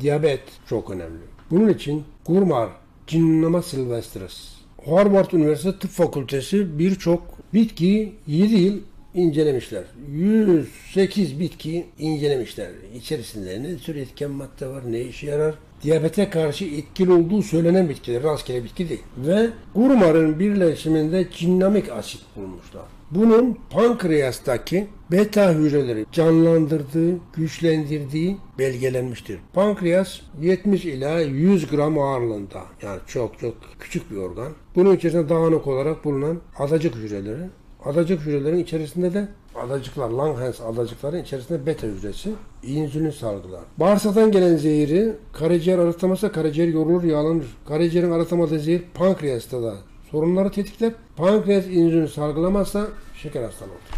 diyabet çok önemli. Bunun için Gurmar Cinnama sylvestris, Harvard Üniversitesi Tıp Fakültesi birçok bitkiyi 7 yıl incelemişler. 108 bitki incelemişler. İçerisinde ne tür etken madde var, ne işe yarar? Diyabete karşı etkili olduğu söylenen bitkiler, rastgele bitki değil. Ve Gurmar'ın birleşiminde cinnamik asit bulmuşlar. Bunun pankreastaki beta hücreleri canlandırdığı, güçlendirdiği belgelenmiştir. Pankreas 70 ila 100 gram ağırlığında. Yani çok küçük bir organ. Bunun içerisinde dağınık olarak bulunan adacık hücreleri. Adacık hücrelerin içerisinde de adacıklar, Langhans adacıkların içerisinde beta hücresi insülin salgılar. Bağırsaktan gelen zehri karaciğer arıtmazsa karaciğer yorulur, yağlanır. Karaciğerin arıtamadığı zehir pankreasta da sorunları tetikler. Pankreas insülin salgılamazsa şeker hastalığı olur.